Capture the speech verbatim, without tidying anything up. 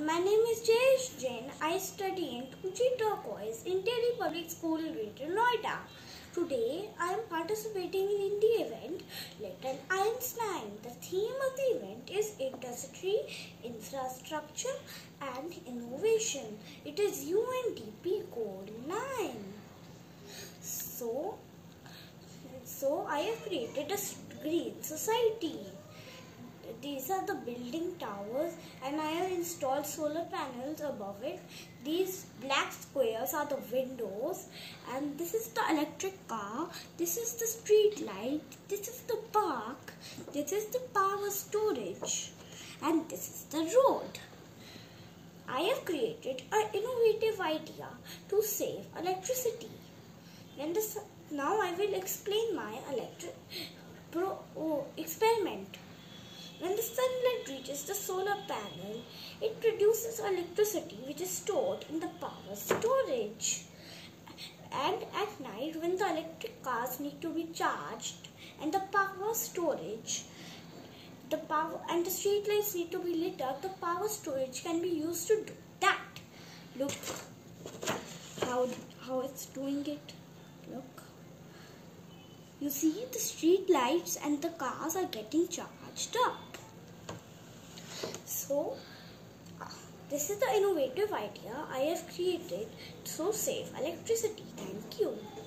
My name is Jayesh Jain. I study in two G Turquoise in Delhi Public School, Greater Noida. Today, I am participating in the event Little Einstein. The theme of the event is Industry, Infrastructure and Innovation. It is U N D P Code nine. So, so I have created a green society. These are the building towers and I have installed solar panels above it. These black squares are the windows and this is the electric car. This is the street light. This is the park. This is the power storage and this is the road. I have created an innovative idea to save electricity. When the, now I will explain my electric pro, oh, experiment. When the sunlight reaches the solar panel, it produces electricity which is stored in the power storage. And at night, when the electric cars need to be charged and the power storage, the power and the street lights need to be lit up, the power storage can be used to do that. Look how, how it's doing it. Look. You see, the street lights and the cars are getting charged up. So, this is the innovative idea I have created to save electricity. Thank you.